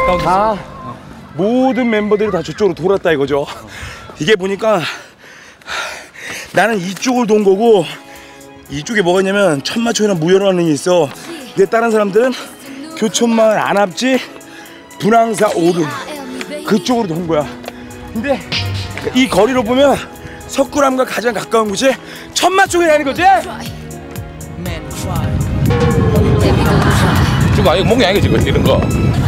다 모든 멤버들이 다 저쪽으로 돌았다 이거죠. 이게 보니까 나는 이쪽을 돈 거고 이쪽에 뭐가 있냐면 천마초이랑 무효라는 게 있어. 근데 다른 사람들은 교촌마을 안압지 분황사 오름 그쪽으로 돈 거야. 근데 이 거리로 보면 석굴암과 가장 가까운 곳이 천마초이라는 거지? 지금 아예 목이 아니게 지금 이런 거.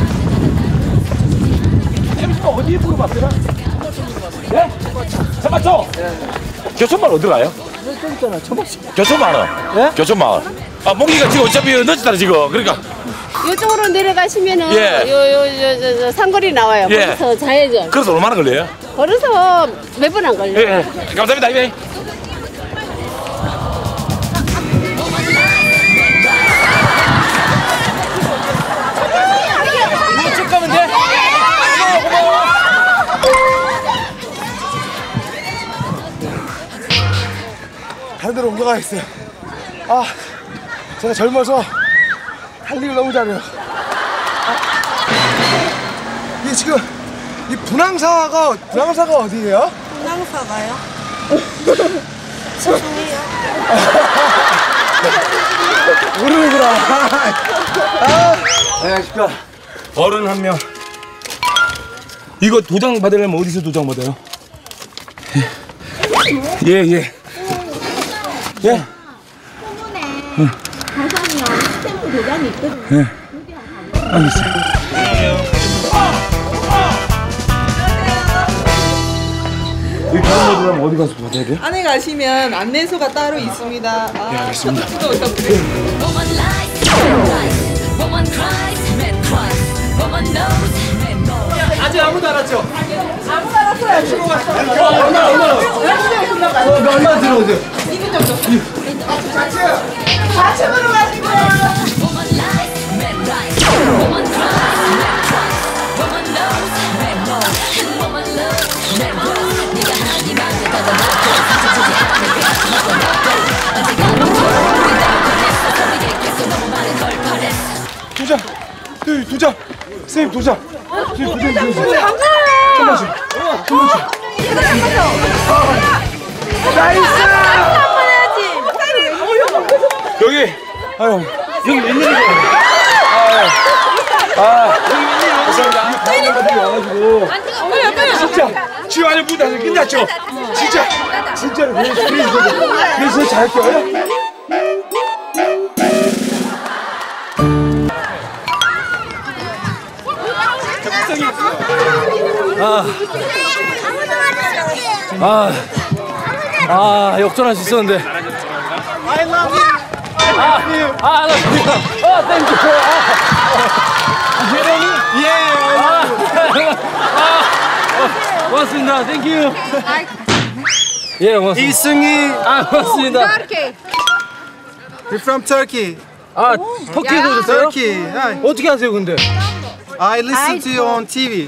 어디에 물어봤더라? 예? 천마초? 교촌마을 어디 가요? 저기 있잖아, 천마초. 교촌마을. 예? 교촌마을. 아 모기가 지금 어차피 늦었다 지금. 그러니까. 이쪽으로 내려가시면은 예. 요 상거리 나와요. 예. 거기서 좌회전. 그래서 얼마나 걸려요? 걸어서 몇 분 안 걸려요. 예. 감사합니다 이베이. 쭉 가면 돼? 다른 데로 옮겨가겠어요. 아, 제가 젊어서 달리기를 너무 잘해요. 이게 지금 이 분황사가 어디예요? 분황사가요? 죄송해요. 모르는구나. 안녕하십니까. 어른 한 명. 이거 도장 받으려면 어디서 도장 받아요? 예, 예. 예? 소문에 가상이랑 스탬프 도장이 있거든요. 예. 알겠습니다. 이 다른 분들은 어디 가서 받아야 돼요? 안에 가시면 안내소가 따로 있습니다. 네, 알겠습니다. 아직 아무도 안 왔죠? 아무도 알았어요. 얼마 들어오세요? 2분 정도. 좌측으로 가시고요. 도장! 도장! 선생님 도장! 선생님 도장 주세요. 감사해요. 나이스! 여기! 아유, 여기 웬일이세요? 감사합니다. 와가지고. 진짜! 지금 안에 문 닫아 끝났죠? 진짜로 그래서 잘할게요. 역전할 수 있었는데. I love you. 땡큐. 고맙습니다. 땡큐. 예, 고맙습니다. 이승희. 고맙습니다. We're from Turkey. 터키에서 오셨어요? Turkey. Hi. 어떻게 하세요, 근데? I listen to you on TV.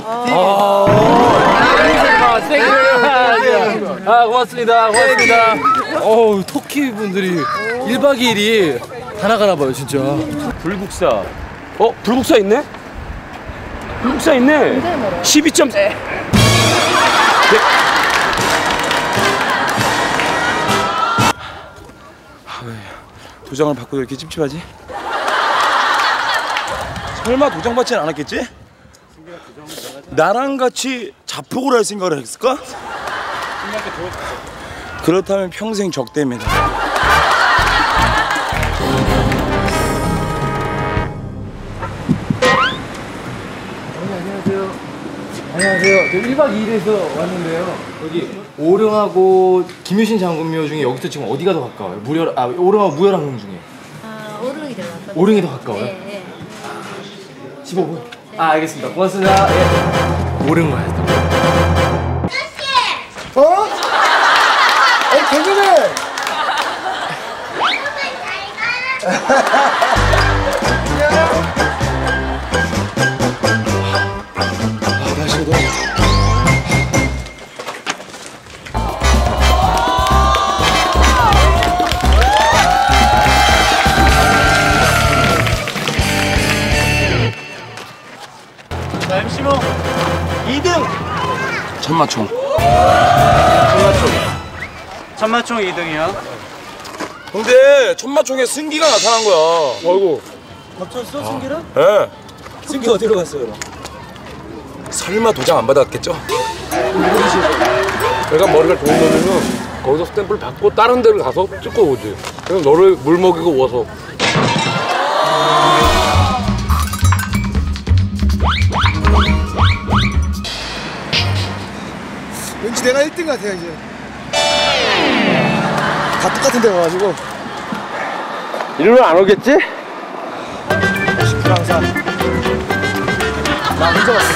고맙습니다. 어우, 터키 분들이 1박 2일이 다 나가나 봐요, 진짜. 불국사. 불국사 있네? 불국사 있네. 12점. 네. 도장을 받고 이렇게 찝찝하지? 설마 도장 받지는 않았겠지? 나랑 같이 자폭을 할 생각을 했을까? 그렇다면 평생 적대입니다. 안녕하세요. 저 1박 2일에서 왔는데요. 여기 오령하고 김유신 장군묘 중에 여기서 지금 어디가 더 가까워요? 오령하고 무열항공 중에. 오름이 들어갔거든요. 오령이 더 가까워요? 네. 15분. 알겠습니다. 고맙습니다. 예. 오령 가야 돼. 대전에! 날씨가 너무 좋다. 천마총. 천마총 2등이요. 근데 천마총에 승기가 나타난 거야. 어이구. 겹쳤어 승기를? 예. 승기 어디로 갔어요? 설마 도장 안 받았겠죠? 내가 머리가 좋은 놈이면 거기서 스탬프를 받고 다른 데를 가서 찍고 오지. 그래서 너를 물 먹이고 와서. 왠지 내가 1등 같아요 이제. 다 똑같은 데 가가지고. 이리로 안 오겠지? 항상 나 혼자 왔어.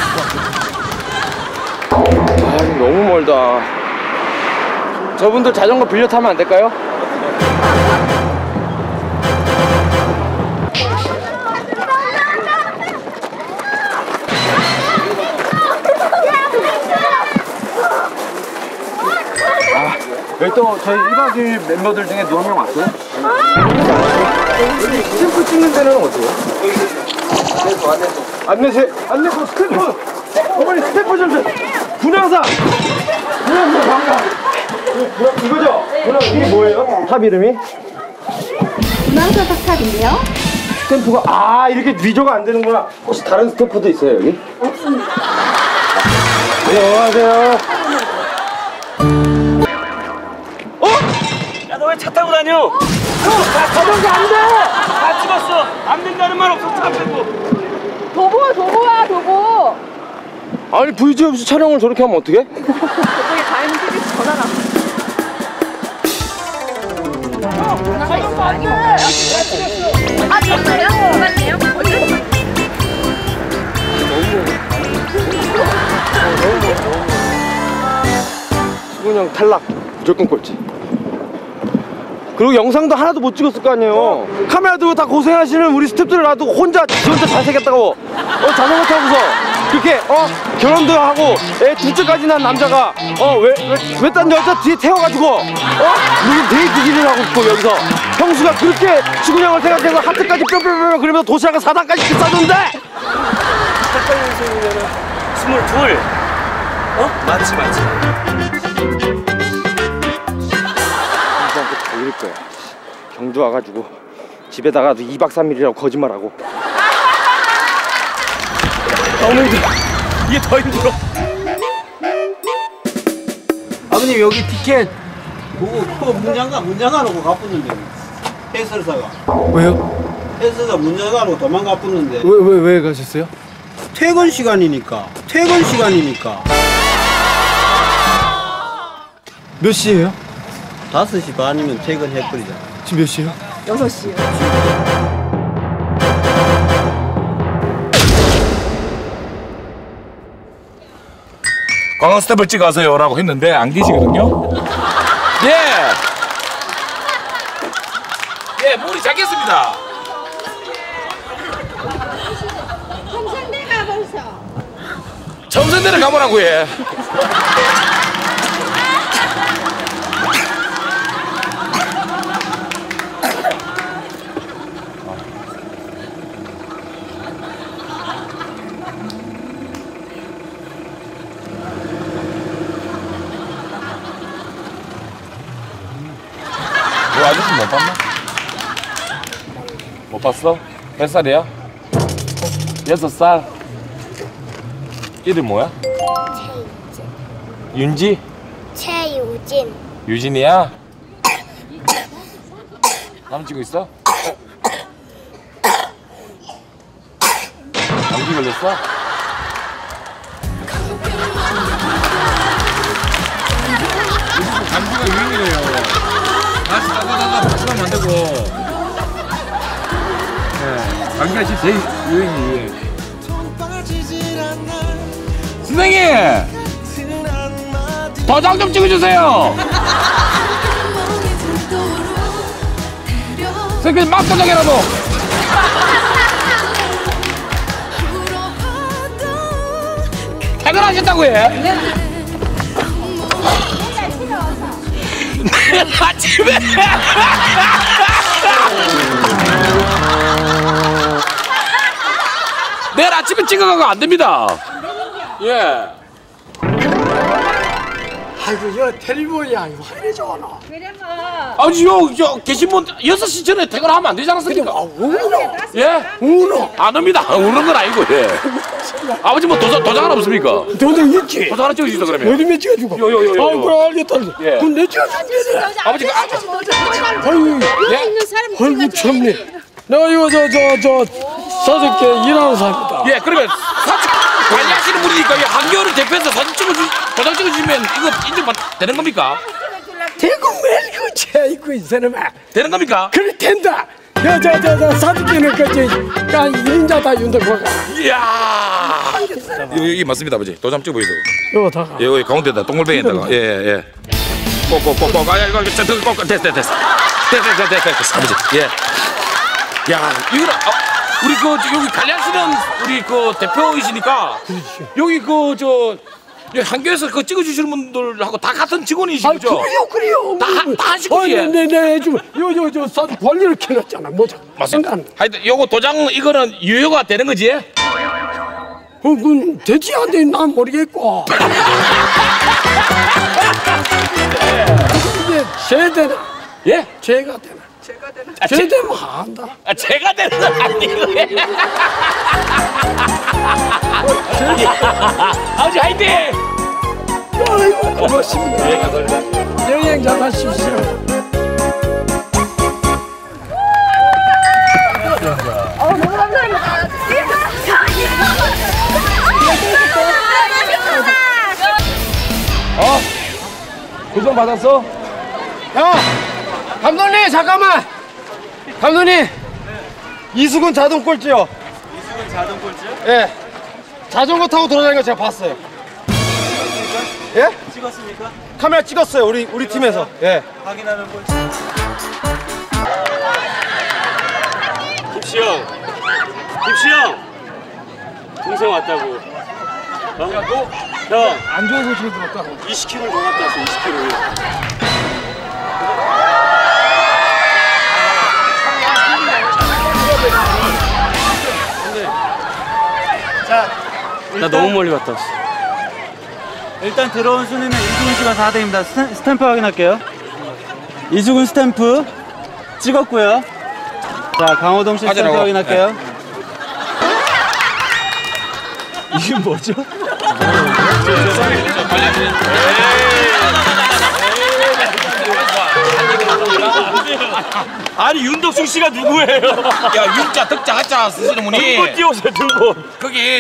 아, 이거 너무 멀다. 저분들 자전거 빌려 타면 안 될까요? 여기 또 저희 1박 2일 멤버들 중에 누구 한 명 왔어요? 여기 스탬프 찍는 데는 어디예요? 안내소 스탬프! 어머니 스탬프 좀 줘! 분양사! 반가! 이거죠? 이게 뭐예요? 탑 이름이? 분황사 탑인데요? 스탬프가 이렇게 위조가 안 되는구나. 혹시 다른 스탬프도 있어요 여기? 없습니다. 네, 안녕하세요. 야, 너 왜 차 타고 다녀? 나 자전거 안 돼! 다 찍었어. 안 된다는 말 없어. 차 빼고. 도보야 도보. 아니 VJ 없이 촬영을 저렇게 하면 어떡해? 저쪽에 다이는 TV에서 전화 나. 수근형 탈락. 무조건 꼴찌. 그리고 영상도 하나도 못 찍었을 거 아니에요. 카메라 들고 다 고생하시는 우리 스태프들을 놔두고 지 혼자 잘생겼다고 자전거 타고서 그렇게 결혼도 하고 애 둘째까지 난 남자가 왜 딴 여자 뒤에 태워가지고 무슨 데이트기를 하고 있고 여기서 형수가 그렇게 수근형을 생각해서 하트까지 뿅뿅뿅 그러면서 도시락을 4단까지 싸줬는데 22. 맞지. 형수한테 걸릴 거야. 경주 와가지고 집에다가도 2박 3일이라고 거짓말하고. 너무 힘들어. 이게 더 힘들어. 아버님 여기 티켓 보고 문장 가놓고 가쁘는데 해설사가. 왜요? 해설사 문장 가놓고 도망가쁘는데. 왜 가셨어요? 퇴근 시간이니까. 몇 시에요? 5시 반이면 퇴근해버리잖아. 지금 몇 시에요? 6시요. 관광 스텝을 찍어서요라고 했는데 안 계시거든요. 예, 물이 잡겠습니다. 첨성대가 벌써. 첨성대를 가보라고 해. 너 아저씨 못 봤나? 못 봤어? 몇 살이야? 6살. 이름 뭐야? 윤지? 최유진. 유진이야? 남자친구 있어? 감기 걸렸어? 감기가 유행이래요. 다시 따다다다 박수하면 안 되고. 네, 감기가 지금 제일 유행. 선생님! 도장 좀 찍어주세요! 선생님, 막 도장이라도! 퇴근하셨다고 해? 내일 아침에! 내일 아침에 찍어가고 안 됩니다. 예. 아이고 여 텔레비야 이거 왜 좋아. 아버지 저 계신 분 6시 전에 퇴근하면 안 되지 않습니까? 우노. 예? 우노. 안 옵니다. 우는 건 아니고 예. 아버지 뭐 도장 하나 없습니까? 도장 있지. 도장 하나 찍어주시다 그러면. 어디면 찍어주고. 요요요요. 아 그래 알겠다. 예. 그럼 내 찍어줄게. 아버지 아이고. 아이고 참네. 내가 이거 저 5개 일하는 사람이다. 예 그러면 사진 관리하시는 분이니까 이 한겨울을 대표해서 사진 도장 찍어주시면 이거 인증 되는 겁니까? 대구 멜고 채이고 이 사람아. 되는 겁니까? 그래 된다. 저 사진기는 그저 1인자 다 윤도 보가. 이야. 여기 맞습니다 아버지. 도장 찍어 보이소. 이거 다. 예, 여기 가운데다 동글뱅이에다가 예. 꼭꼭꼭꼭 아 이거 됐어 아버지 예. 야 이거 우리 여기 관리하시는 우리 대표이시니까 여기 여기 한교에서 찍어주시는 분들하고 다 같은 직원이시죠? 그래요. 다 한 식구예요. 네네 좀 요 사진 관리를 켜놨잖아. 뭐죠? 맞습니다. 하여튼 요거 도장 이거는 유효가 되는 거지? 그건 되지 안 돼. 난 모르겠고. 이게 제대로. 예? 제가 되나? 제대로 한다. 아 제가 되는 건 아니고. 아버지 화이팅! 아이고 고맙습니다. 여행 잘 하십시오. 너무 감사합니다. 도장 받았어? 야! 감독님 잠깐만! 감독님! 이수근 자동 꼴찌요. 이수근 자동 꼴찌요? 예. 자전거 타고 돌아다니는 거 제가 봤어요. 예? 찍었습니까? 카메라 찍었어요. 우리 팀에서. 예. 확인하는 꼴찌. 김씨 형 동생 왔다고. 형 안 좋은 소식이 들었다. 20kg 더 갔다 왔어. 20kg. 나 너무 멀리 갔다 왔어. 일단 들어온 순위는 이수근 씨가 4등입니다. 스탬프 확인할게요. 이수근 스탬프 찍었고요. 자, 강호동 씨 스탬프 확인할게요. 이게 뭐죠? 아니 윤덕수 씨가 누구예요? 야 윤자 덕자 하자 쓰시는 분이 등본 띄워서 등본 거기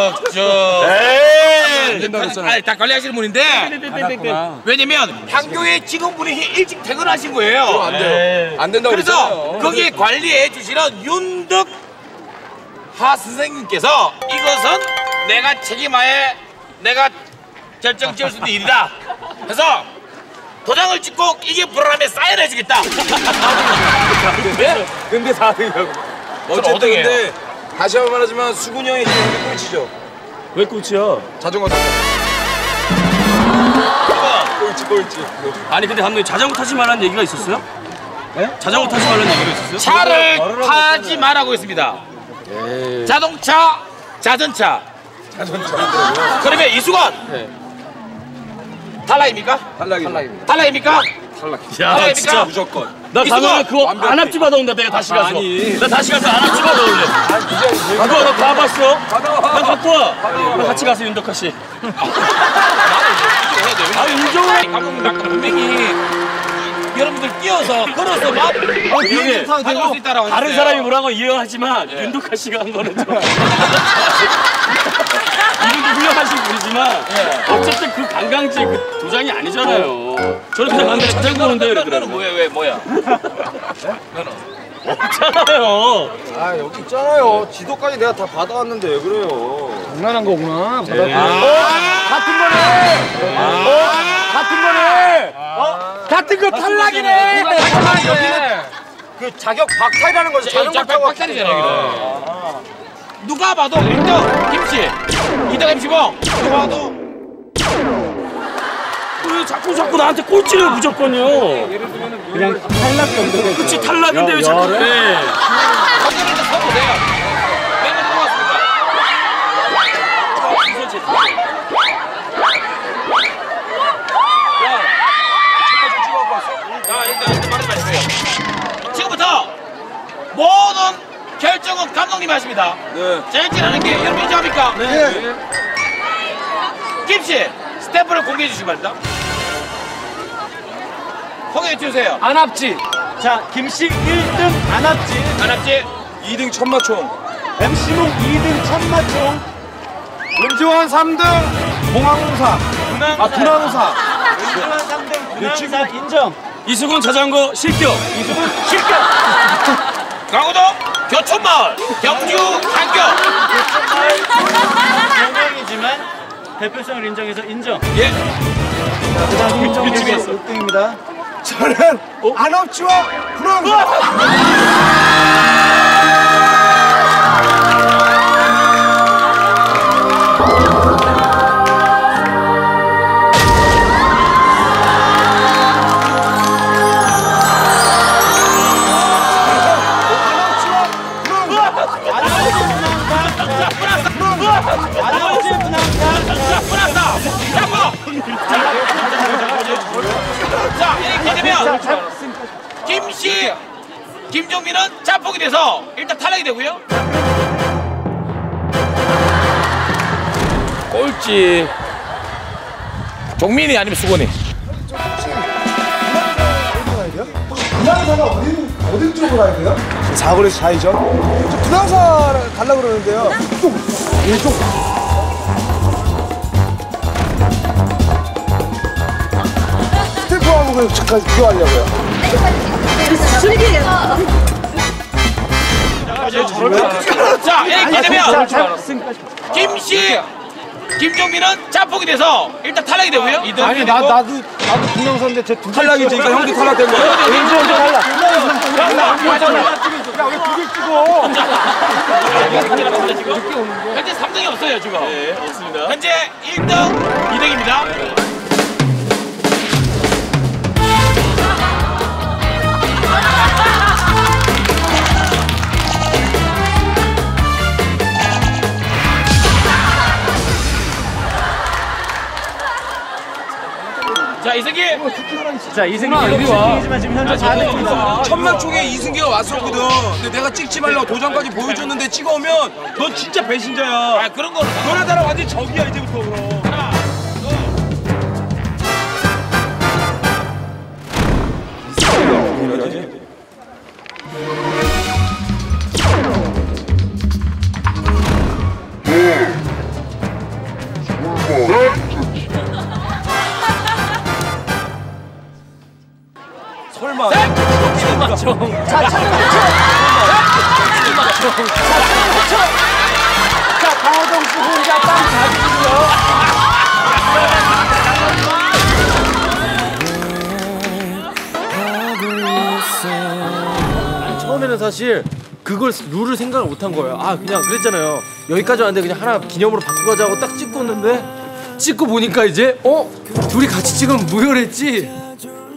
아니 다 관리하시는 분인데 왜냐면 향교의 직원분이 일찍 퇴근하신 거예요. 안 돼요. 안 된다고 그래서 거기에 관리해 주시는 윤덕하 선생님께서 이것은 내가 책임하에 내가 결정 지을 수 있는 일이다 해서 도장을 찍고 이게 불안하면 사인해주겠다. 근데 4등이라고. 어쨌든 근데 다시 한번 말하지만 수근이 형이 지금 꼴찌죠. 왜 꼴찌야? 자전거 타고. 꼴찌. 아니 근데 감독님 자전거 타지 말라는 얘기가 있었어요? 네? 자전거 타지 말라는 얘기가 있었어요? 차를 타지 말라고 했습니다. 자동차, 자전차. 그러면 이수건. 네. 탈락입니까? 탈락입니다. 탈락입니까? 야 진짜 무조건. 나 다음에 그거 안압지 받아온다 내가 다시 가서. 나 다시 가서 안압지 받아올래. 그거 너 다 봤어? 나 갖고 와. 같이 가서 윤덕하 씨. 인정해. 분명히 여러분들 뛰어서 걸어서 막 여기 가져올 수 있다라고 다른 했어요. 사람이 뭐라는 거 이해하지만 윤덕하 씨가 한 거는 좀. 이분도 훌륭하신 분이지만 어쨌든 그 관광지 그 도장이 아니잖아요. 저는 그냥 갔는데 자전거 보는데 너는 뭐야? 없잖아요. 아 여기 있잖아요. 지도까지 내가 다 받아왔는데 왜 그래요? 장난한 거구나. 같은 거네. 같은 거 탈락이네. 여기는 그 자격 박탈이라는 거지. 자전거 타고 박탈이잖아요. 누가 봐도 1등 김씨, 2등 MC봉. 누가 봐도 왜 자꾸 나한테 꼴찌를 무조건요. 그냥 탈락 정도겠죠. 그치 탈락인데 왜 자꾸 그래. 선생님도 서보세요. 몇명 들어왔습니까? 제작진하는 게 여러분 인정합니까? 네. 김씨 스탬프를 공개해 주시기 바랍니다. 소개해 주세요. 안압지. 자, 김씨 1등 안압지. 안압지. 2등 천마총. MC몽 2등 천마총. 은지원 3등 공항공사. 군항공사. 김지원 3등 군항사 인정. 이수근 자전거 실격. 이수근 실격. 강호동 교촌마을 경주 한교. 경영이지만 대표성을 인정해서 인정. 예. 그다음 김정민 6등입니다. 저는 안압지와 군항공사. 자, 이렇게 되면 김씨, 김종민은 짬뽕이 돼서 일단 탈락이 되고요. 꼴찌 종민이 아니면 수건이. 군항사가 어디 쪽으로 가야 돼요? 사거리에서 좌회전. 저 군항사 가려고 그러는데요. 이쪽. 스탬프하고 그냥 잠깐 비교하려고요. 자, 이렇게 되면 김씨, 김종민은 짬뽕이 돼서 일단 탈락이 되고요. 아니 나도 군항사인데 제 두 탈락이지. 그러니까 형도 탈락된 거야. 현재 3등이 없어요 지금. 네, 없습니다. 현재 1등, 2등입니다. 자, 이승기. 자, 이승기 1등이지만 지금 현재 4등입니다. 천마총에 이승기가 왔었거든. 근데 내가 찍지 말라고 도장까지 보여줬는데 찍어오면 넌 진짜 배신자야. 아, 그런 거는 너네 나랑 완전 적이야 이제부터 그럼. 설마. 자, 강호동 씨 혼자 땅 가지고요. 처음에는 사실 그걸 룰을 생각을 못한 거예요. 아, 그냥 그랬잖아요. 여기까지 왔는데 그냥 하나 기념으로 바꾸고 가자고 딱 찍고 있는데 찍고 보니까 이제 둘이 같이 찍으면 무효랬지.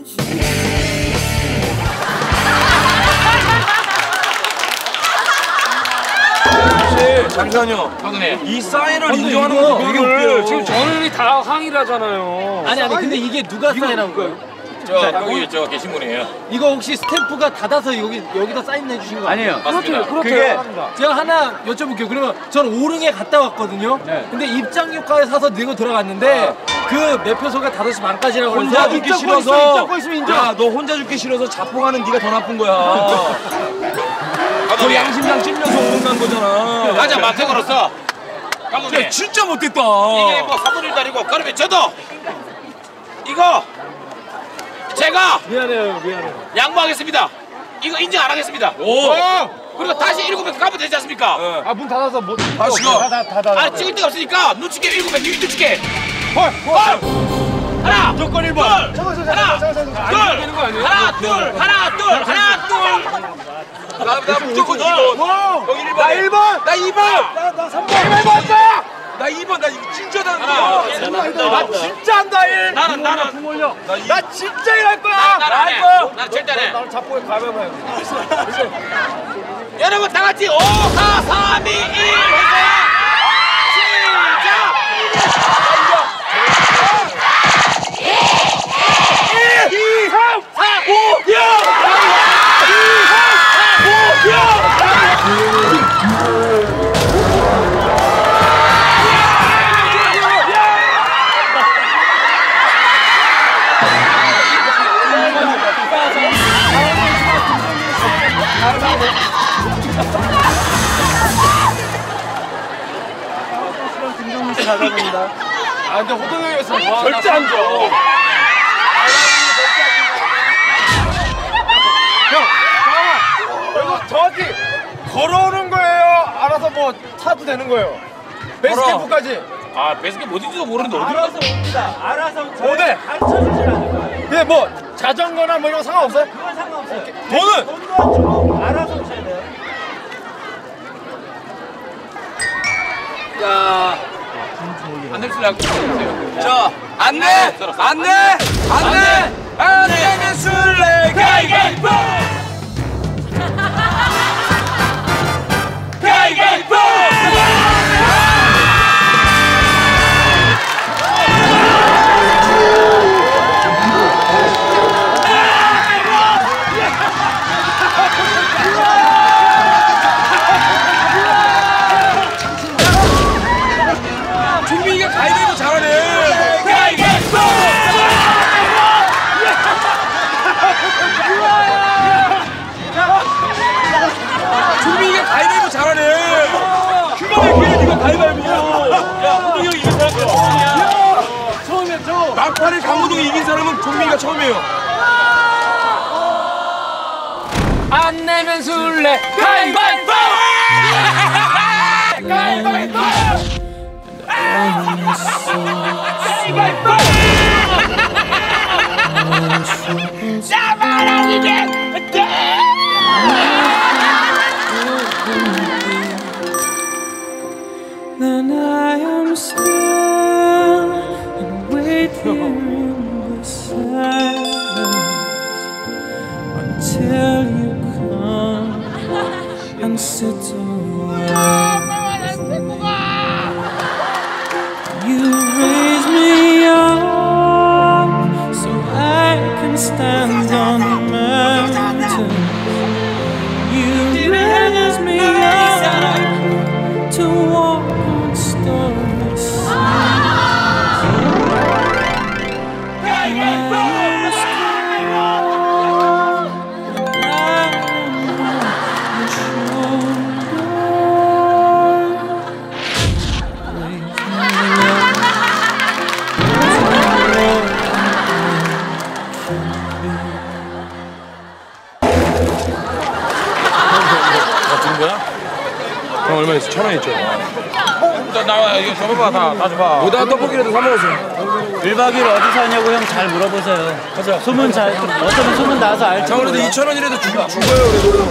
잠시만요. 감독님. 이 사인을 인정하는 것도 되게 웃겨요. 지금 저는 다 항의라잖아요. 아니 근데 이게 누가 사인한 거예요? 여기 저 계신 분이에요. 이거 혹시 스탬프가 닫아서 여기다 사인 내주신 거 아니에요. 맞습니다. 그게 제가 하나 여쭤볼게요. 그러면 저는 오릉에 갔다 왔거든요. 근데 입장료가에 사서 내고 들어갔는데 그 매표소가 5시 반까지라고 혼자 해서 죽기 싫어서. 있으면 인정. 야, 너 혼자 죽기 싫어서 자폭하는 네가 더 나쁜 거야. 너 양심상 찔려서 오른 간 거잖아. 가자, 마태고로서. 감독님. 야, 진짜 못됐다. 이게 뭐 3분 1도 아니고 그러면 저도 이거 제가 미안해요. 양보하겠습니다. 이거 인정 안 하겠습니다. 오. 그리고 다시 7명 가면 되지 않습니까? 아, 문 닫아서 못. 다시 가. 아, 찍을 데가 없으니까 눈치게 7명 눈치게. 헐. 하나. 무조건 1번. 하나. 둘. 하나, 둘. 나 무조건 2번. 여기 1번. 나 1번. 나 2번. 나 3번. 1번 할 거야. 나 2번. 나 이거 진짜 다. 나 진짜 한다 1. 나는. 나 진짜 1 할 거야. 나 할 거야. 나 절대 안 해. 나를 잡고 가면 해. 여러분 다 같이 5, 4, 3, 2, 1 해서 시작! 1, 2, 3, 4, 5, 6! 2, 3, 4, 5, 6! 절대 가다 봅니다. 아 근데 호동 형이었으면 절대 안 줘. 형 잠깐만. 정확히 걸어오는 거예요? 알아서 뭐 타도 되는 거예요? 베이스캠프까지. 아 베스켓 어딘지도 모르는데 어디 알아서 옵니다. 알아서 어디? 가르쳐주시면 안 돼요. 예, 뭐 자전거나 뭐 이런 거 상관없어요? 그건 상관없어요. 돈은? 돈도 주고 알아서 오셔야 돼요. 자 안내술래 하고 있어요. 자 안내 안내면 술래 가위바위보 가위바위보 종민이가 가위바위보 잘하네. 가위바위보 종민이가 가위바위보 잘하네. 그만해 걔 니가 가위바위보. 야 호동이 형 이긴 사람 처음이야. 처음이야 처음. 막판에 강호동이 이긴 사람은 종민이가 처음이에요. 안 내면 술래 가위바위보 가위바위보 Then I am still and wait here in the silence until you come and sit away. You raise me up so I can stand on the mountain. You raise me up to walk on stormy seas. 형 얼마 있어? 1,000원 있죠? 나와 이거 줘봐봐 다 줘봐. 오다 떡볶이라도 사 먹었어. 1박 2일 어디서 하냐고 형 잘 물어보세요. 가자. 소문 잘 어쩌면 소문 나서 알지. 자 그래도 2,000원이라도 준 거예요 그래도.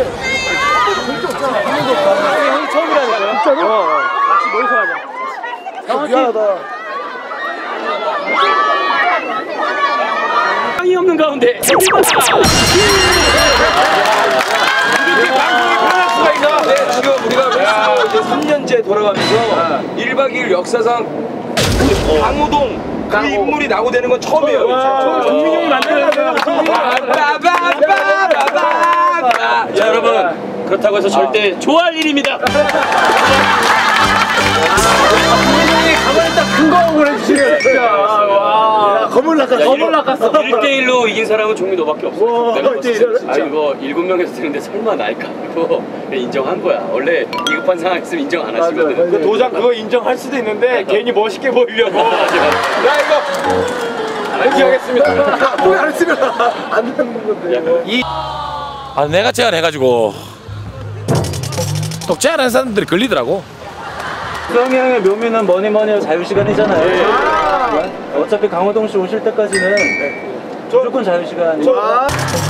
형이 처음이라니까요. 진짜로? 같이 모여서 하자. 미안하다. 땅이 없는 가운데 네, 지금 우리가 이제 3년째 돌아가면서 1박 2일 역사상 강호동 그 인물이 나고되는 건 처음이에요. 정민이 형이 만들었어요. 자 여러분 그렇다고 해서 절대 좋아할 일입니다. 가만히 딱 근거 보내주시네. 진짜. 와. 건물 낚았어. 1대1로 이긴 사람은 종민 너밖에 없어. 내가 봤을 때. 1대1. 아 이거 7명에서 되는데 설마 나일까 하고 인정한 거야. 원래 이급한 상황 있으면 인정 안 하시거든. 그 도장 그거 인정할 수도 있는데 괜히 멋있게 보이려고. 야 이거 기하겠습니다. 뭐 안 했으면 안 되는 건데. 아 내가 제안해가지고 또 제안한 사람들이 걸리더라고. 수영이 형의 묘미는 뭐니 해도 자유시간이잖아요. 어차피 강호동 씨 오실 때까지는 무조건 자유시간이에요.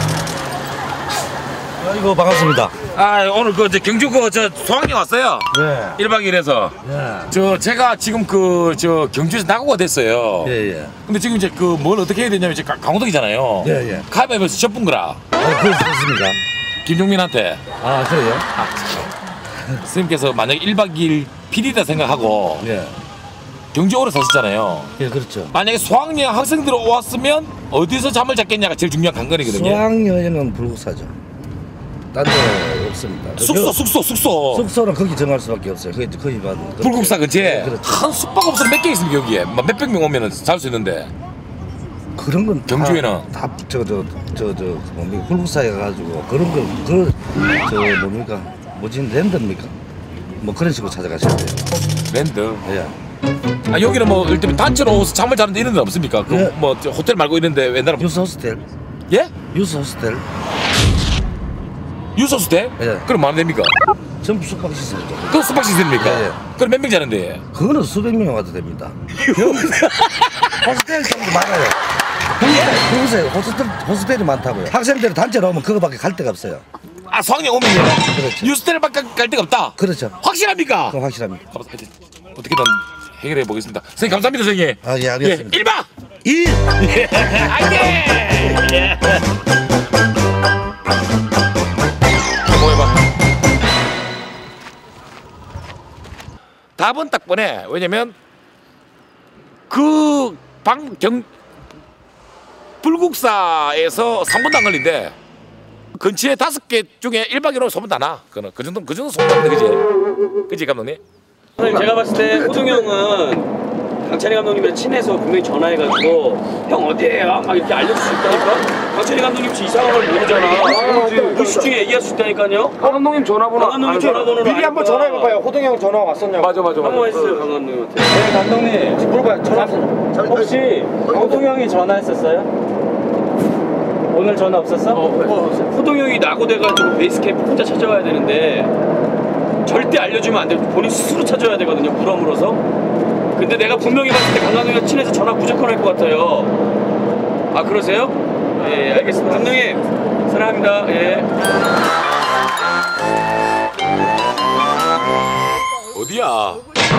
이거 반갑습니다. 아 오늘 그 이제 경주 저 소학령 왔어요. 네. 1박 2일에서. 저 제가 지금 그 저 경주에서 낙오가 됐어요. 예. 근데 지금 이제 그 뭘 어떻게 해야 되냐면 이제 강호동이잖아요. 예. 가위바위보에서 졌분 거라. 그렇습니까? 김종민한테. 아, 그래요? 선생님께서 만약에 1박 2일 PD다 생각하고 경주 오래 사셨잖아요. 예, 그렇죠. 만약에 수학여행 학생들 왔으면 어디서 잠을 잤겠냐가 제일 중요한 관건이거든요. 수학여행은 불국사죠. 딴 데 없습니다. 숙소. 숙소는 거기 정할 수밖에 없어요. 거기 받은. 불국사 근처에 그렇죠. 한 숙박업소는 몇 개 있습니까 여기에? 몇백 명 오면은 잘 수 있는데. 그런 건 경주에는 다 뭡니까 불국사에 가지고 그런 걸 뭡니까 뭐지 랜드입니까? 뭐 그런 식으로 찾아가셔야 돼요. 랜드. 예. 아 여기는 뭐 예를 들면 단체로 오서 잠을 자는데 이런 데 없습니까? 그 뭐 호텔 말고 이런데 옛날에 유스 호스텔. 예? 유스 호스텔. 유스 호스텔? 예. 그럼 뭐 하면 됩니까? 전부 숙박 시설이죠. 그 숙박 시설입니까? 예, 예. 그럼 몇 명 자는데? 그거는 수백 명 와도 됩니다. 호스텔 정도 많아요. 보세요. 호스텔이 많다고요. 학생들이 단체로 오면 그거밖에 갈 데가 없어요. 아 수학여행 오면요? 그렇죠. 유스텔밖에 갈 데가 없다? 그렇죠. 확실합니까? 그건 확실합니다. 어떻게든 해결해 보겠습니다. 선생님 감사합니다 선생님. 아 예 알겠습니다. 1박 2. 화이팅! 예. 뭐 해봐. 답은 딱 보네. 왜냐면 그 불국사에서 3분도 안 걸린대. 근처에 5개 중에 1박 2일로 소문 다 나. 그 정도 소문 나는데 그지? 그지 감독님? 선생님 제가 봤을 때 호동 형은 강찬희 감독님이랑 친해서 분명히 전화해가지고 형 어디에요? 막 이렇게 알려줄 수 있다니까. 강찬희 감독님 혹시 이 상황을 모르잖아. 그 시중에 얘기할 수 있다니까요. 강 감독님 전화번호. 강 감독님 전화번호를 미리 한번 전화해봐봐요. 호동이 형 전화 왔었냐고. 맞아. 한번 했어요 강 감독님한테. 네 감독님 혹시 물어봐요. 전화. 혹시 호동 형이 전화했었어요? 오늘 전화 없었어? 호동 형이 낙오돼가지고 베이스 캠프 혼자 찾아와야 되는데 절대 알려주면 안 돼. 본인 스스로 찾아야 되거든요. 물어물어서. 근데 내가 분명히 봤을 때 강감독이랑 친해서 전화 무조건 할 것 같아요. 아 그러세요? 예, 알겠습니다. 감독님 사랑합니다. 예. 어디야?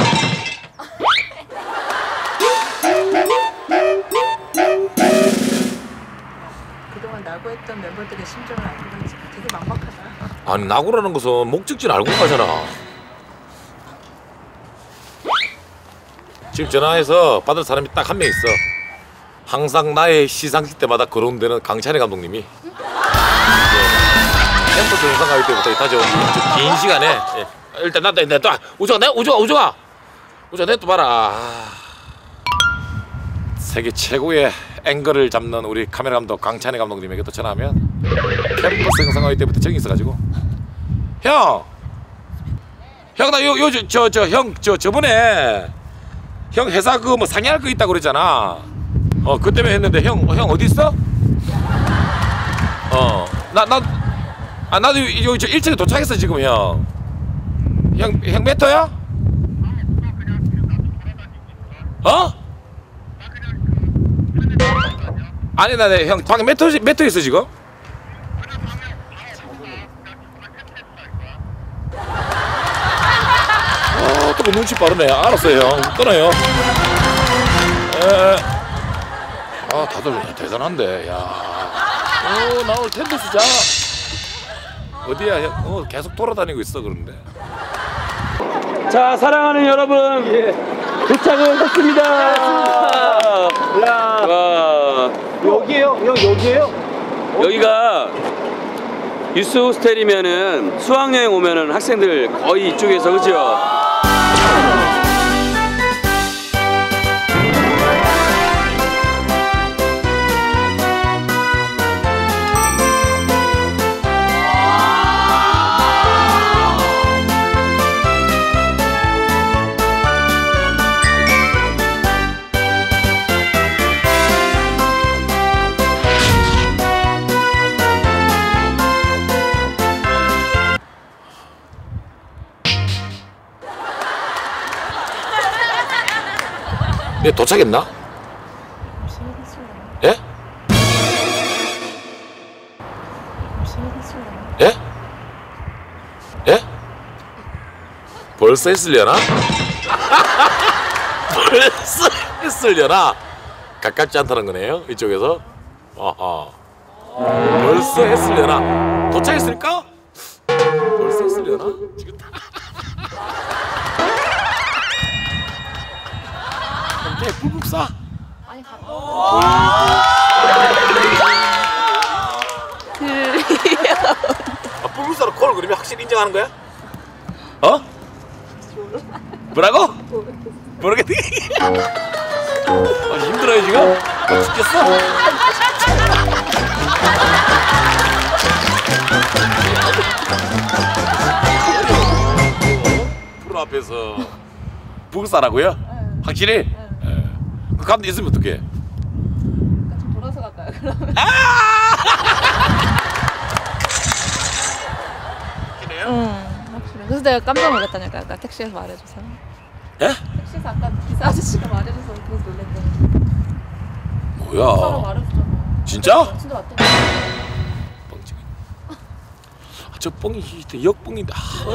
그동안 낙오했던 멤버들의 심정을 알고 가니까 되게 막막하다. 아니 낙오라는 것은 목적지를 알고 가잖아. 지금 전화해서 받을 사람이 딱 한 명 있어. 항상 나의 시상식 때마다 거론되는 강찬희 감독님이 캠퍼스 영상 가기 때부터 다시 긴 시간에 일단 내 또 우주가 내 또 봐라. 세계 최고의 앵글을 잡는 우리 카메라 감독 강찬희 감독님에게 또 전화하면 캠퍼스 영상 가기 때부터 정이 있어가지고 형 나 저번에 형 회사 그 뭐 상의할 거 있다고 그랬잖아. 그 때문에 했는데 형 어디 있어? 나도 여기 저 1층에 도착했어 지금 형 메터야? 아니 나 형 방에 메터 있어 지금? 또 눈치 빠르네. 알았어요 형 끊어요. 다들 대단한데. 야, 나 오늘 텐트 쓰자. 어디야 형? 계속 돌아다니고 있어 그런데. 자 사랑하는 여러분 도착을 했습니다. 와 여기에요? 여기에요? 여기가 유스 호스텔이면은 수학여행 오면은 학생들 거의 이쪽에서 그죠? 얘 도착했나? 예? 예? 예? 벌써 했으려나? 벌써 했으려나? 가깝지 않다는 거네요 이쪽에서. 아하. 벌써 했으려나? 도착했을까? 벌써 했으려나? 지금 불국사. 아니 불국사로 콜 그러면 확실히 인정하는 거야? 뭐라고? 모르겠네. 힘들어요 지금? 죽겠어? 프로 앞에서 불국사라고요? 확실히? 네. 그 가운데 있으면 어떡해? 좀 돌아서 갈까요? 그러면? 확실히. 그래서 내가 깜짝 놀랐다니까. 아까 택시에서 말해줘서. 예? 택시에서 아까 기사 아저씨가 말해줘서 그래서 놀랐더니. 뭐야? 말해주잖아. 진짜? 진짜 맞다. 뻥치기. 저 뻥이 역뻥인데.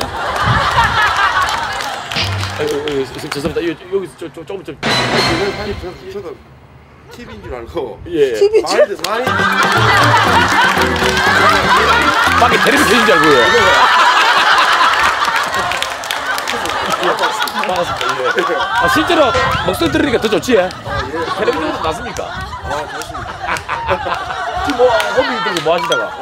죄송합니다. 여기서 조금 좀. 저도 TV인 줄 알고. 예. TV인 줄 알고. 밖에 텔레비전인 줄 알고요. 반갑습니다. 실제로 목소리 들으니까 더 좋지? 텔레비전에서 낫습니까? 좋습니다. 지금 뭐 호비 들고 뭐 하시다가?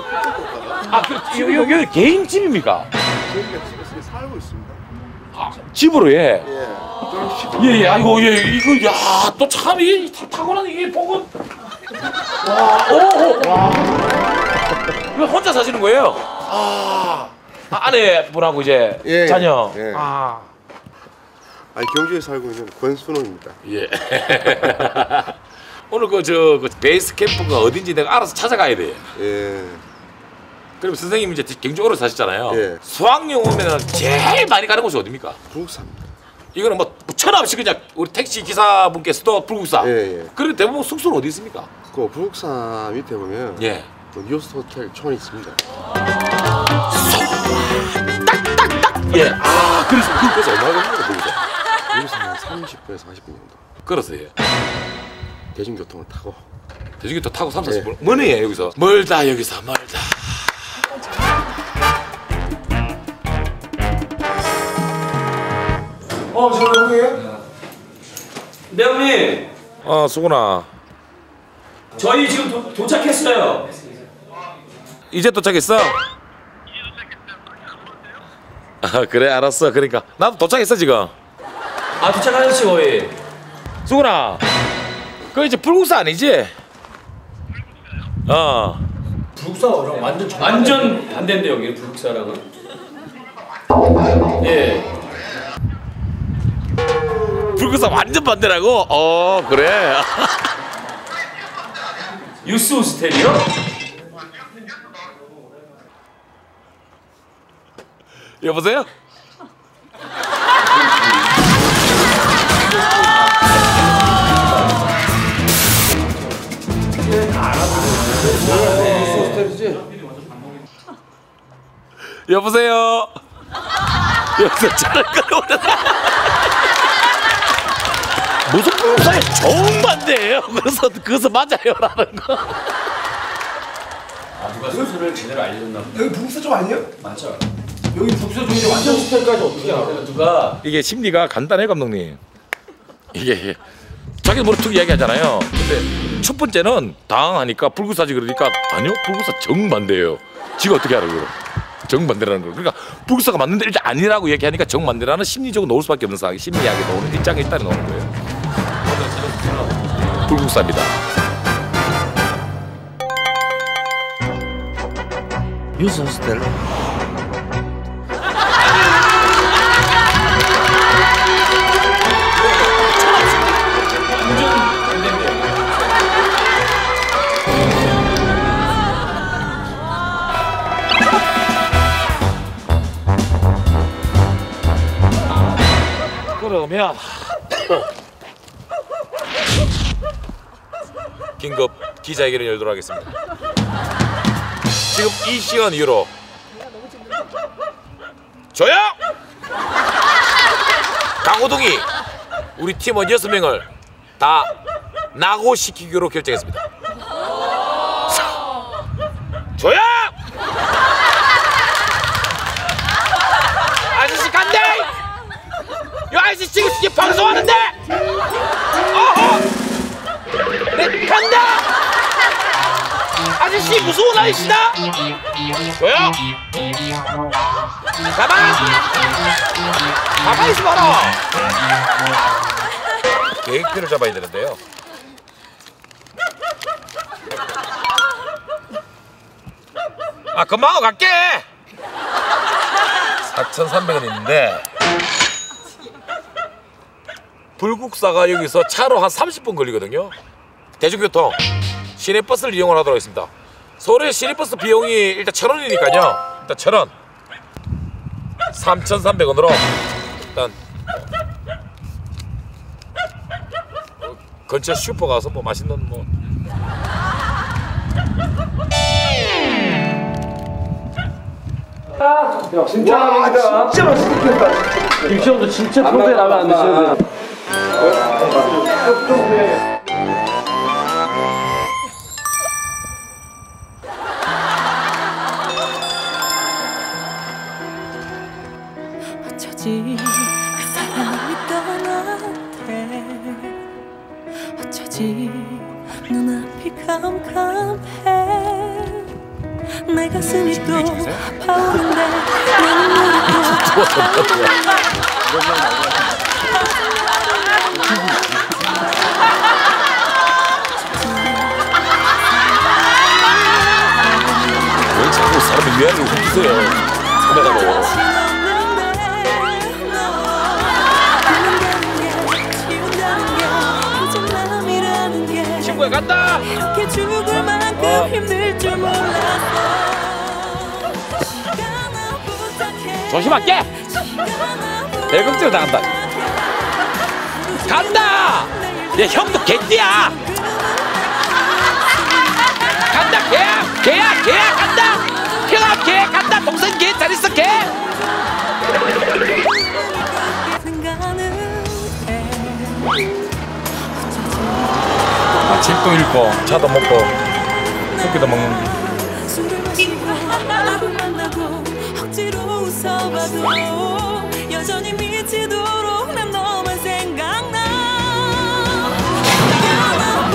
여기 개인 집입니까? 저희가 집에서 살고 있습니다. 집으로 예. 예. 아이고 이거 또 참 이게 타고난 이게 복은. 왜 혼자 사시는 거예요? 아내분하고 이제 자녀. 예. 경주에 살고 있는 권순호입니다. 예. 오늘 그 베이스 캠프가 어딘지 내가 알아서 찾아가야 돼. 예. 그럼 선생님 이제 경주 오래 사셨잖아요. 예. 수학여행 오면은 제일 많이 가는 곳이 어디입니까? 불국사입니다. 이거는 뭐 천없이 그냥 우리 택시 기사분께서도 불국사. 예. 그리고 대부분 숙소는 어디 있습니까? 그 불국사 밑에 보면 예. 뉴스 호텔 촌이 있습니다. 예. 그래서 얼마 걸립니까 불국사? 여기서 한 30분에서 40분 정도. 걸어서 예. 대중교통을 타고. 대중교통 타고 30-40분. 뭐네 여기서? 멀다 여기서 멀다. 저 형이에요? 네 형님. 수근아. 저희 지금 도착했어요. 이제 도착했어? 그래 알았어. 그러니까 나도 도착했어 지금. 도착하셨지 거의. 수근아. 그 이제 불국사 아니지? 불국사랑 완전 반대인데 여기 불국사랑은. 예. 불국사 완전 반대라고? 그래. 유스 호스텔이요? 여보세요? 여보세요? 여보세요? 전화 끊어버렸다. 무슨 불국사에 정반대예요. 그래서 맞아요라는 거. 누가 순서를 제대로 알려줬나 보다. 여기 북서 좀 아니에요? 맞죠. 여기 북서 중에 완전 스타일까지 어떻게 알아? 누가 이게 심리가 간단해요 감독님. 이게 자기 머리 툭 이야기하잖아요. 근데 첫 번째는 당황하니까 불국사지 그러니까 아니요 불국사 정반대예요. 지가 어떻게 알아 그거? 정반대라는 거. 그러니까 불국사가 맞는데 일단 아니라고 얘기하니까 정반대라는 심리적으로 놓을 수밖에 없는 상황. 심리 이야기 놓는 입장에 일단 놓는 거예요. 불국사입니다. 뉴스 호스텔. 그러면 긴급 기자회견을 열도록 하겠습니다. 지금 이 시간 이후로 조용! 강호동이 우리 팀원 6명을 다 낙오시키기로 결정했습니다. 조용! 아저씨 간대! 이 아저씨 지금 방송하는데! 어허! 네, 간다! 아저씨 무서운 아저씨다! 조용! 가만히 있어 봐라! 계획표를 잡아야 되는데요. 금방 하고 갈게! 4,300원 있는데 불국사가 여기서 차로 한 30분 걸리거든요. 대중교통 시내버스를 이용을 하도록 하겠습니다. 서울의 시내버스 비용이 일단 1,000원이니까요. 일단 1,000원 3,300원으로 일단 근처 슈퍼 가서 뭐 맛있는 뭐 야, 진짜 라면이다. 진짜 맛있겠다. 김치형도 진짜 평소에 라면 안 드셔야 돼. 어쩌지 그 사람이 떠났대. 어쩌지 눈앞이 캄캄해. 내 가슴이 또 아파오는데 왜 자꾸 사람의 위안을 훔치세요? 손에다가 친구야 간다! 이렇게 죽을 만큼 힘들 줄 몰랐어. 조심할게! 대극적으로 나간다. 간다! 내 형도 개띠야! 간다 개야! 개야! 개야! 간다! 형아 개! 간다! 동생 개! 잘 있어 개! 책도 읽고 차도 먹고 커피도 먹는 억지로 웃어봐도 여전히 미치도록 난 너만 생각나. 나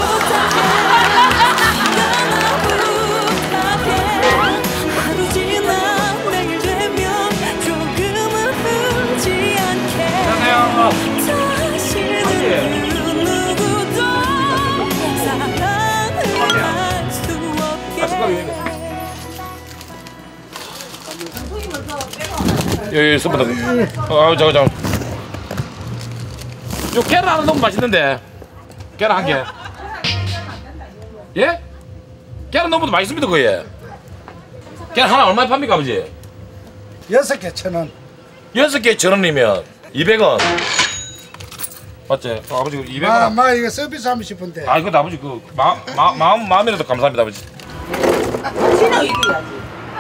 부탁해 하루 지나 내일 되면 조금은 흐르지 않게 다시는 누구도 사랑을 할 수 없게. 여기 있습니다. 잠깐. 요 계란 하나 너무 맛있는데. 계란 한 개. 예? 계란 너무 맛있습니다, 그게. 계란 하나 얼마에 팝니까, 아버지? 6개 1,000원. 6개 1,000원이면 200원. 맞지? 아버지 200원. 이거 서비스 하면 싶은데. 아, 이거 아버지 그 마음이라도 감사합니다, 아버지. 신호 이겨야지.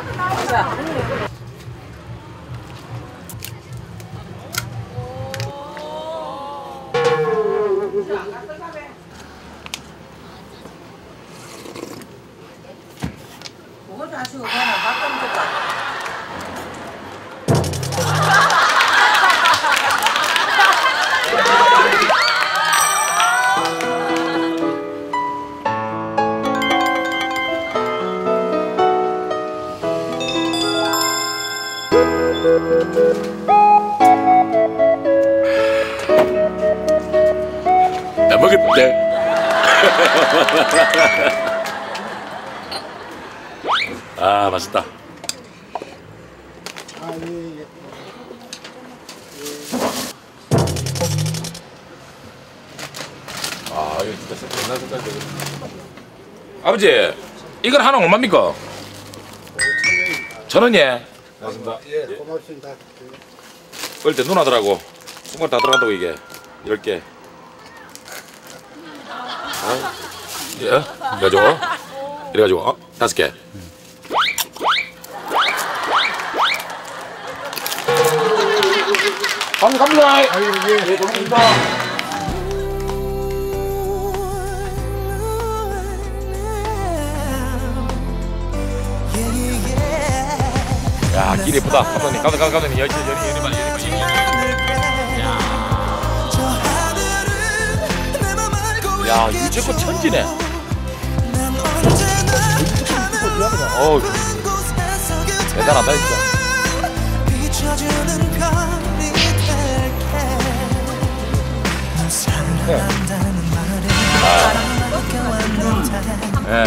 그것도 하시고 그냥 밥좀 줄까? 나 먹었대. 아, 맛있다. 아, 이거 진짜 옛날 색깔인데. 아버지, 이건 하나 얼마입니까? 1,000원이에요. 고맙습니다. 예, 고맙습니다. 어릴 때 누나들하고 순간 다 들어간다고 이게 10개. 예? 이래가지고 이래가지고 5개. 감사합니다. 아유, 예, 고맙습니다. 야, 길 예쁘다. 감독님, 감독님, 열이 많이. 야, 유채꽃 천지네. 어우, 대단하다 진짜. 네.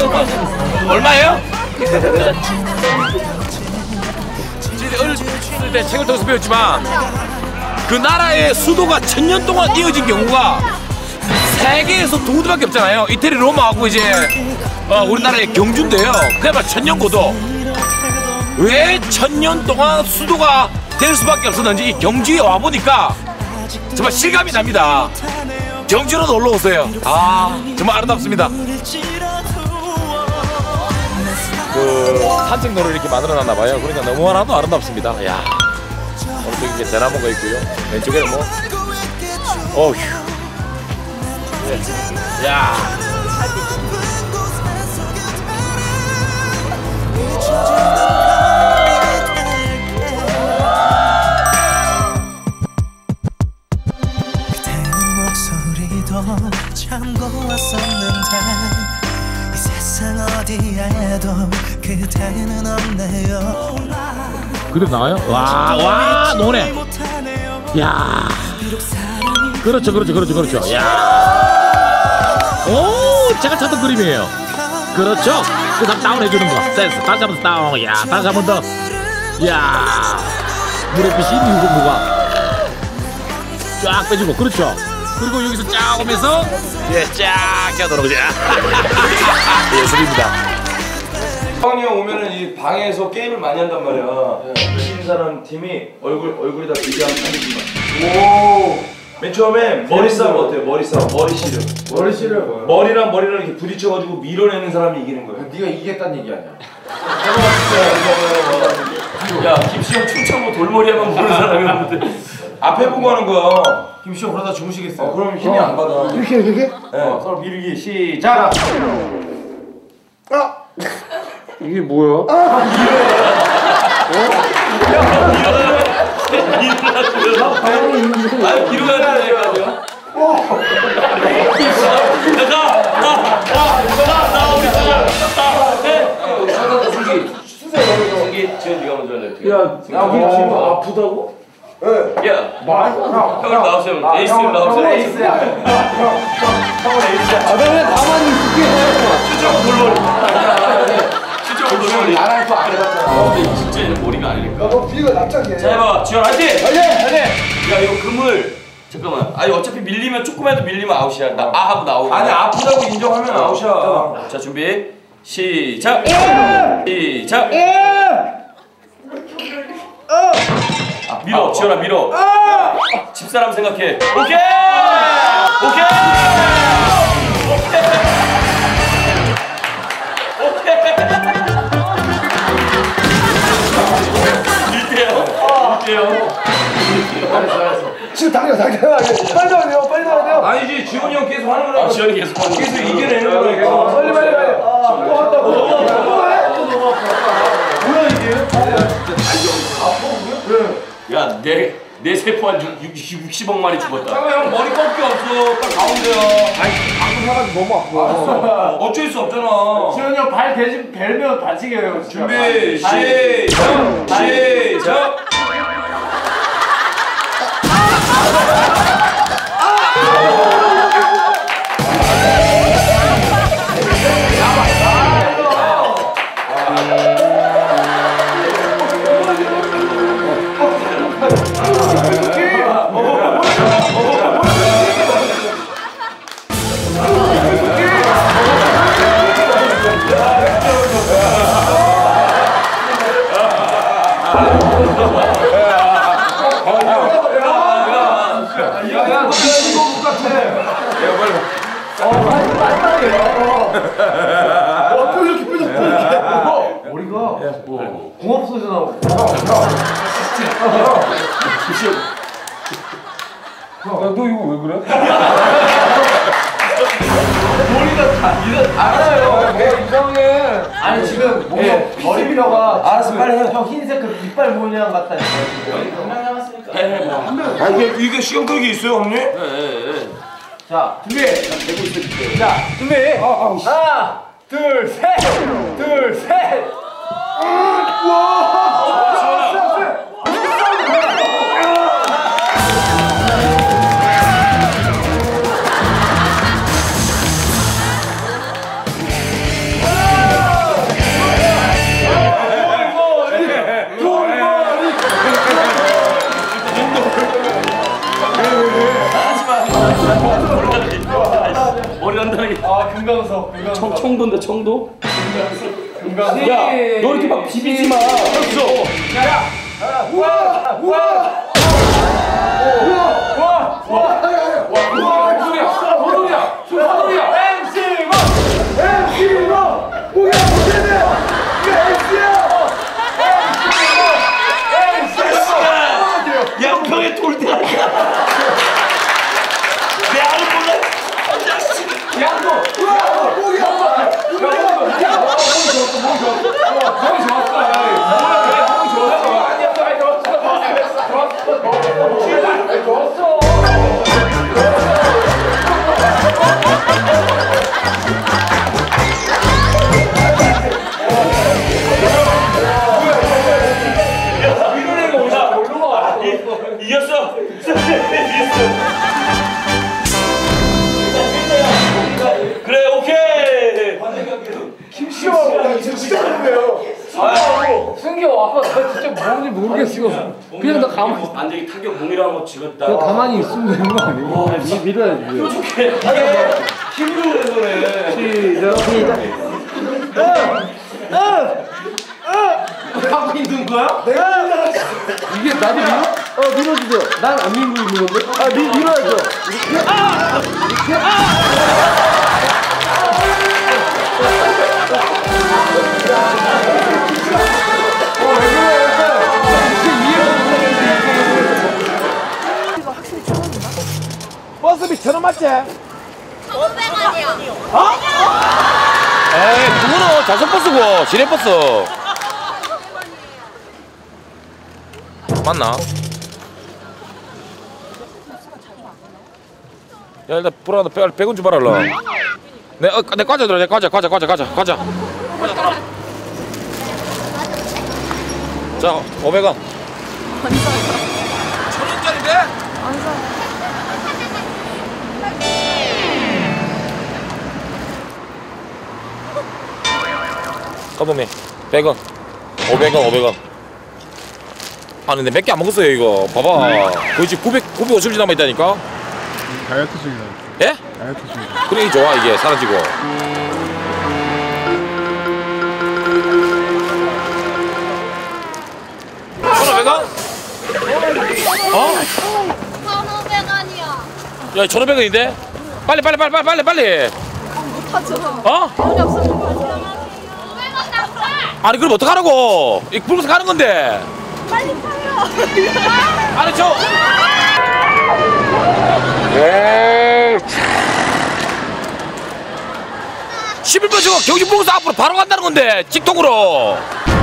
얼마예요? 어릴 때 책을 통해서 배웠지만 그 나라의 수도가 1000년 동안 이어진 경우가 세계에서 두 군데밖에 없잖아요. 이태리 로마하고 이제 우리나라의 경주인데요. 그야말로 1000년 고도. 왜 1000년 동안 수도가 될 수밖에 없었는지 이 경주에 와보니까 정말 실감이 납니다. 경주로 놀러 오세요. 아, 정말 아름답습니다. 그 산책로를 이렇게 만들어놨나 봐요. 그러니까 너무나도 아름답습니다. 야, 오른쪽에 이제 대나무가 있고요. 왼쪽에는 뭐, 어휴, 예. 야. 참 고왔었는데 이 세상 어디에도 그대는 없네요. 그래 나와요? 와 노네. 야. 그렇죠. 야. 오, 제가 찾던 그림이에요. 그렇죠. 그 다음 다운 해주는 거. 센스. 다시 한번 다운. 야, 다시 한번 더. 야. 물에 빛이 무가 쫙 빼주고. 그렇죠. 그리고 여기서 쫙 오면서 쫙 도는 거지. 예술입니다. 형이 형 오면은 이 방에서 게임을 많이 한단 말이야. 열심히 사는 팀이 얼굴에다 비교하면 하는 오. 맨 처음에 머리 싸움 어때요? 머리 싸움, 머리 시름. 머리 시름 뭐야? 머리랑 이렇게 부딪혀가지고 밀어내는 사람이 이기는 거예요. 네가 이기겠다는 얘기 아니야? 야, 김씨 형 춤추고 돌머리 하면 모르는 사람이었는데 앞에 보고 하는 거야. 김씨 형 그러다 주무시겠어요? 그럼 힘이 안 받아. 이렇게? 네. 서로 밀기 시작. 이게 뭐야? 뒤로 가야 된다니까요. 승기, 지금 네가 먼저 할래. 야, 우리 지금 아프다고? 야, 형을 나오세요. 에이스를 나오세요. 에이스야. 형은 에이스야. 너 가만히 있을게. 추적 돌머리. 추적 돌머리. 나랑 또 안 해봤잖아. 근데 진짜 얘는 머리가 아니니까. 너 비가 납작해. 자, 해봐. 지원 화이팅! 화이팅! 야, 이거 그물. 잠깐만. 아니 어차피 밀리면 조금이라도 밀리면 아웃이야. 나 하고 나오고. 아니 아프다고 인정하면 아웃이야. 자, 준비. 시작. 시작. 밀어, 지원아 밀어. 야, 집사람 생각해. 오케이. 알았어. 지금 당겨. 빨리 나와야 돼요. 아니지, 지원이 형 계속 하는 거라고. 지원이 계속 하는 거. 계속 이겨내는 거라고. 빨리. 또 한다고. 뭐야 이게? 야, 내 세포 한 60억 마리 죽었다. 잠깐만, 형 머리 꺾기 없어. 딱 가운데야. 아니, 방금 해가지고 너무 아파. 어쩔 수 없잖아. 지현이 형 발 벨면 다치게 해요. 준비, 시작. 머리가 공업 소리 나고. 너 이거 왜 그래? 머리가 다 알아요. 이상해. 아니 지금 머리 밀어가. 알았어, 빨리 해. 형 흰색 그 깃발 모양 같다니까. 경량 남았으니까. 아 이게 시간 끄기 있어요, 형님? 네. 자, 준비. 자, 준비. 하나, 둘, 셋. 우와. 금강석. 청도인데 청도? 금강석. 야, 너 이렇게 막 비비지 마. 야, 우와, 우와. 양평에 돌대 아니야. 내 아는 몰라. 양도. 이겼어. 그래 오케이. 김시호 진짜 좋네요. 승기야 아빠 나 진짜 뭔지 모르겠어. 그냥 나 가만히 있어. 안되기 타격 공이라는 거 찍었다. 그냥 가만히 있으면 되는 거 아니고. 믿어야지. 힘으로 해서 그래. 하고 있는 거야? 내가 이게 나도 밀어? 밀어주세요. 난 안 밀고 있는 건데? 밀어야죠. 이렇게? 버스비 1,000원 맞지? 1,500원이요. 에이 그거는 자선버스고 시내버스 맞나? 야 일단 불안하다 100원 좀 받아라. 내 과자 들어. 내 과자. 자 500원. 1,000원짜리인데? 까보미 100원 500원 아 근데 몇 개 안 먹었어요 이거 봐봐 거의 지금 950지 남아있다니까. 다이어트 중이다. 예? 다이어트 중이다. 그래 좋아 이게 사라지고. 어? 1,500원이요. 야 1,500원인데? 빨리 못하죠. 어? 돈이 없으면 아니 그럼 어떡하라고 이 불고서 가는 건데 빨리 타요. 아니 저 에이 11번 저거 경기 불고서 앞으로 바로 간다는 건데 직통으로.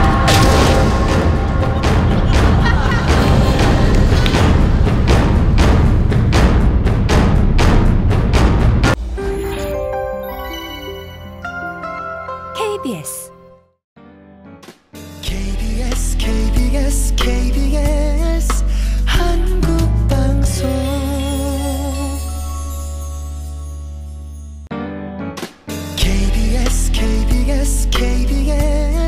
KBS 한국방송 KBS